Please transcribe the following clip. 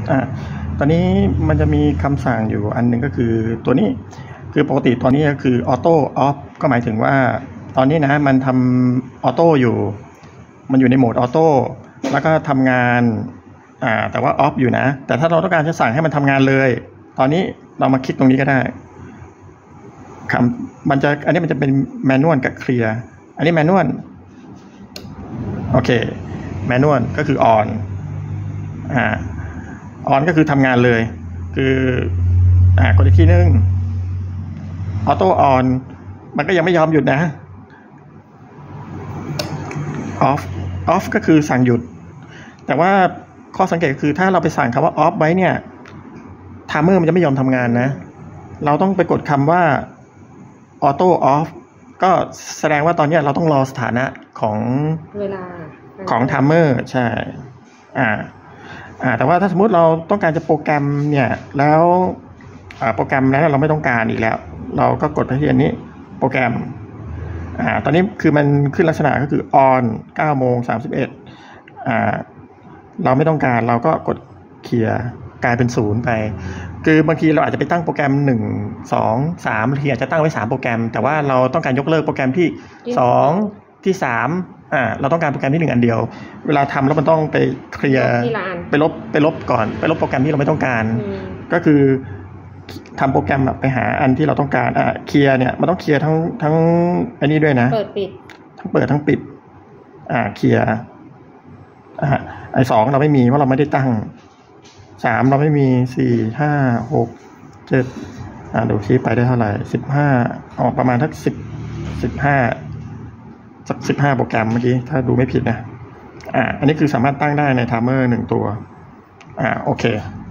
ตอนนี้มันจะมีคำสั่งอยู่อันหนึ่งก็คือตัวนี้คือปกติตอนนี้ก็คือออโต้ออฟก็หมายถึงว่าตอนนี้นะมันทำออโต้อยู่มันอยู่ในโหมดออโต้แล้วก็ทำงานแต่ว่าออฟอยู่นะแต่ถ้าเราต้องการจะสั่งให้มันทำงานเลยตอนนี้เรามาคลิกตรงนี้ก็ได้มันจะอันนี้มันจะเป็นแมนนวลกับเคลียร์อันนี้แมนนวลโอเคแมนนวลก็คือออนก็คือทำงานเลยคือกดอีกทีนึงออโต้ออนมันก็ยังไม่ยอมหยุดนะออฟก็คือสั่งหยุดแต่ว่าข้อสังเกตคือถ้าเราไปสั่งคำว่าออฟไว้เนี่ยไทม์เมอร์มันจะไม่ยอมทำงานนะเราต้องไปกดคำว่าออโต้ออฟก็แสดงว่าตอนนี้เราต้องรอสถานะของเวลาของไทม์เมอร์ใช่แต่ว่าถ้าสมมุติเราต้องการจะโปรแกรมเนี่ยแล้วโปรแกรมนั้นเราไม่ต้องการอีกแล้วเราก็กดไปที่อันนี้โปรแกรมตอนนี้คือมันขึ้นลักษณะก็คือ on 9:31เราไม่ต้องการเราก็กดเคลียร์กลายเป็น0ไปคือบางทีเราอาจจะไปตั้งโปรแกรม1 2 3บางทีอาจจะตั้งไว้3โปรแกรมแต่ว่าเราต้องการยกเลิกโปรแกรมที่2ที่3เราต้องการโปรแกรมที่1อันเดียวเวลาทำแล้วมันต้องไปเคลียร์ไปลบก่อนไปลบโปรแกรมที่เราไม่ต้องการก็คือทำโปรแกรมไปหาอันที่เราต้องการเคลียร์เนี่ยมันต้องเคลียร์ทั้งอันนี้ด้วยนะเปิดปิดทั้งเปิดทั้งปิดเคลียร์ไอ้2เราไม่มีเพราะเราไม่ได้ตั้ง3เราไม่มี4 5 6 7ดูที่ไปได้เท่าไหร่15ออกประมาณทัก15โปรแกรมเมื่อกี้ถ้าดูไม่ผิดนะอันนี้คือสามารถตั้งได้ในไทม์เมอร์1ตัวโอเค